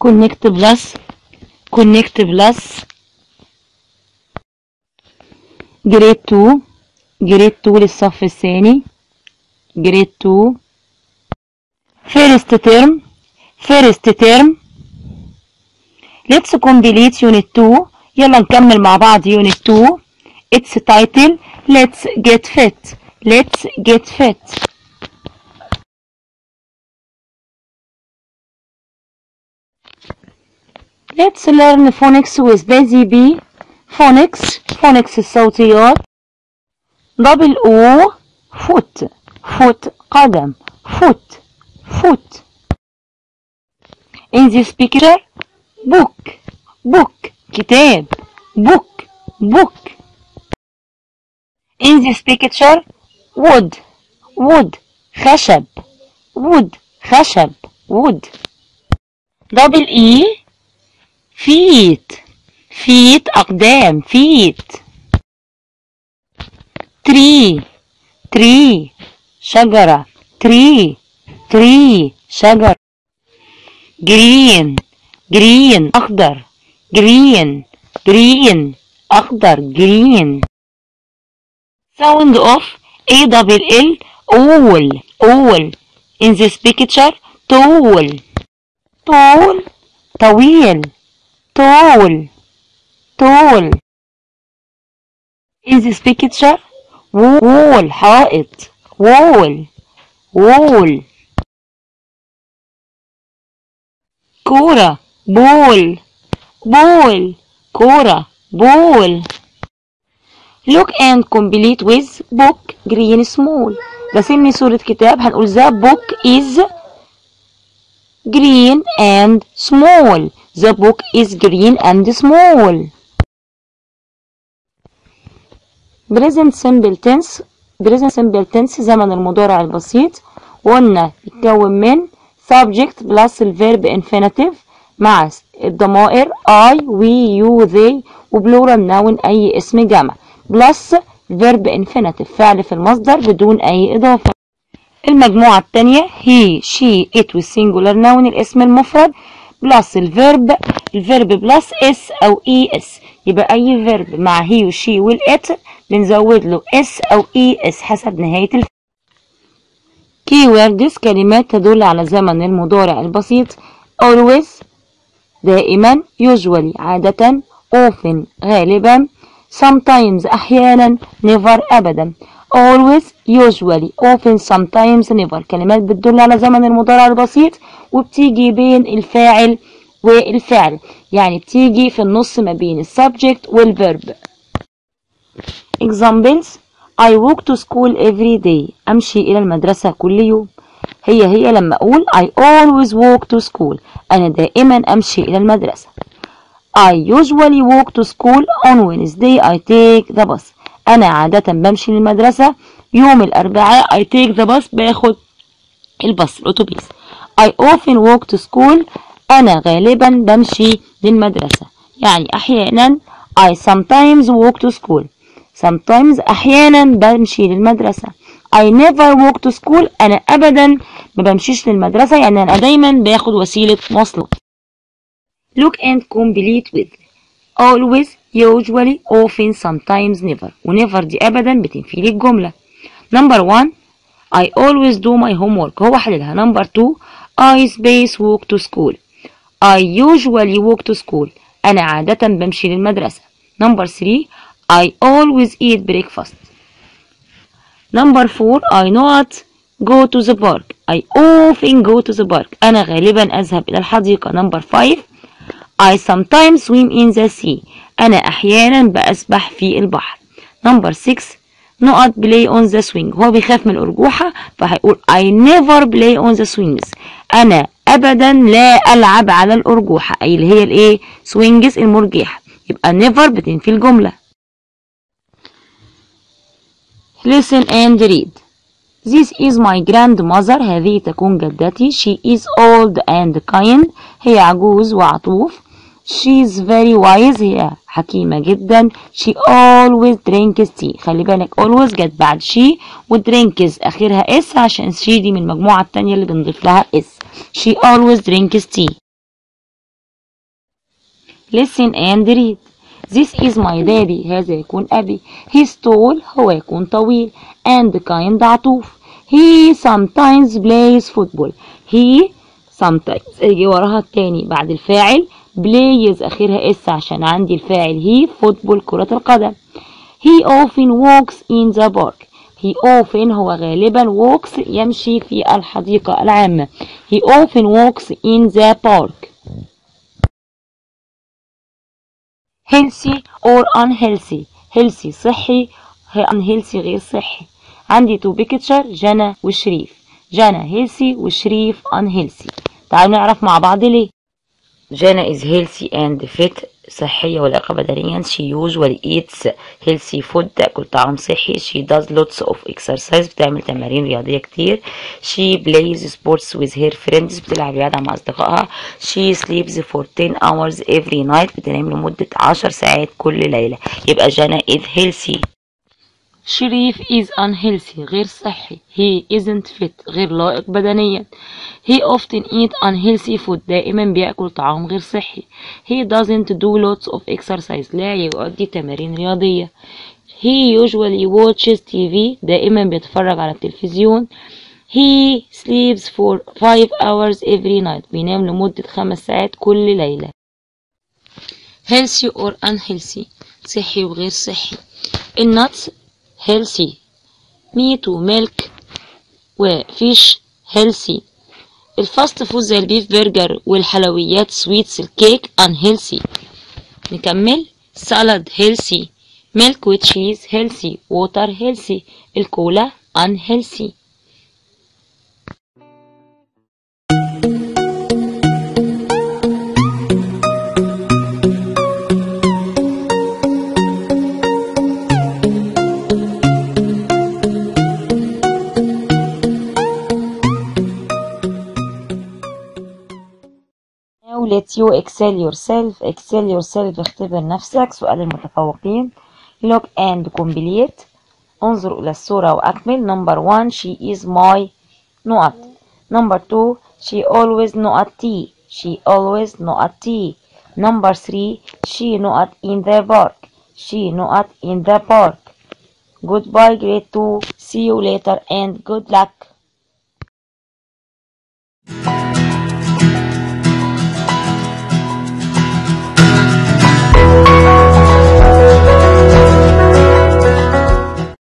connect plus grade 2 للصف الثاني grade 2 first term let's complete unit 2 يلا نكمل مع بعض unit 2 its title let's get fit let's learn phonics with Busy Bee phonics الصوتيات double O foot قدم foot in this picture book كتاب book in this picture wood خشب double E feet أقدام tree شجرة شجرة green أخضر sound of ALL all in this picture tall طويل in this picture wall حائط wall كورة ball look and complete with book green small رسمني صورة كتاب هنقول the book is green and small the book is green and small present simple tense زمن المضارع البسيط وقلنا يتكون من subject plus الverb infinitive مع الضمائر I we you they وبلورال noun أي اسم جمع plus verb infinitive فعل في المصدر بدون أي إضافة. المجموعة الثانية he she it والsingular noun الاسم المفرد plus الverb plus s أو es يبقى أي verb مع he و she والit بنزود له s أو es حسب نهاية الفعل. keywords كلمات تدل على زمن المضارع البسيط always دائما usually عادة often غالبا sometimes أحيانا never أبدا always usually often sometimes never كلمات بتدل على زمن المضارع البسيط وبتيجي بين الفاعل والفعل يعني بتيجي في النص ما بين السبجكت والverb. examples I walk to school every day أمشي إلى المدرسة كل يوم هي لما أقول I always walk to school أنا دائما أمشي إلى المدرسة. I usually walk to school on Wednesday I take the bus أنا عادة بمشي للمدرسة يوم الأربعاء I take the bus باخد الباص الأتوبيس. I often walk to school أنا غالبا بمشي للمدرسة يعني أحيانا I sometimes walk to school sometimes أحيانا بمشي للمدرسة. I never walk to school أنا أبدا ما بمشيش للمدرسة يعني أنا دايما باخد وسيلة مواصلات. Look and complete with always usually often sometimes never ونيفر دي أبدا بتنفي لي الجملة. number 1 I always do my homework هو حللها. number 2 I space walk to school I usually walk to school أنا عادة بمشي للمدرسة. number 3 I always eat breakfast. number 4 I not go to the park I often go to the park أنا غالبا أذهب إلى الحديقة. number 5 I sometimes swim in the sea أنا أحيانا بأسبح في البحر. number 6 not play on the swing هو بيخاف من الأرجوحة فهيقول I never play on the swings أنا أبدا لا ألعب على الأرجوحة أي اللي هي الإيه swings المرجحة يبقى never بتنفي الجملة. listen and read This is my grandmother هذه تكون جدتي. She is old and kind هي عجوز وعطوف. She is very wise هي حكيمة جدا. She always drinks tea خلي بالك always جت بعد she و drinks آخرها s عشان she دي من المجموعة التانية اللي بنضيف لها s. She always drinks tea. listen and read. This is my daddy. هذا يكون أبي. He's tall. هو يكون طويل. And kind. عطوف. He sometimes plays football. He sometimes يجي وراها التاني بعد الفاعل plays آخرها اس عشان عندي الفاعل he football كرة القدم. He often walks in the park. He often هو غالبا walks يمشي في الحديقة العامة. He often walks in the park. healthy or unhealthy. healthy صحي، unhealthy غير صحي. عندي تو picture جنى وشريف. جنى healthy وشريف unhealthy. تعالوا نعرف مع بعض ليه. جنى is healthy and fit صحية ولياقة بدنيا. she usually eats healthy food تأكل طعام صحي. she does lots of exercise بتعمل تمارين رياضية كتير. she plays sports with her friends بتلعب رياضة مع أصدقائها. she sleeps for 10 hours every night بتنام لمدة 10 ساعات كل ليلة. يبقى جنى is healthy. شريف is unhealthy غير صحي. he isn't fit غير لائق بدنيا. he often eat unhealthy food دائما بيأكل طعام غير صحي. he doesn't do lots of exercise لا يؤدي تمارين رياضية. he usually watches TV دائما بيتفرج على التلفزيون. he sleeps for 5 hours every night بينام لمدة 5 ساعات كل ليلة. healthy or unhealthy صحي وغير صحي. النتس healthy. meat وميلك وفيش healthy. الفاست فود زي البيف برجر والحلويات سويتس الكيك unhealthy. نكمل. salad healthy. milk وتشيز healthy. water healthy. الكولا unhealthy. let you excel yourself. excel yourself اختبر نفسك. سؤال المتفوقين. look and complete. انظر إلى الصورة وأكمل. number 1 she is my نقط. number 2 she always نقط tea. she always نقط tea. number 3 she نقط in the park. she نقط in the park. goodbye grade 2. see you later and good luck.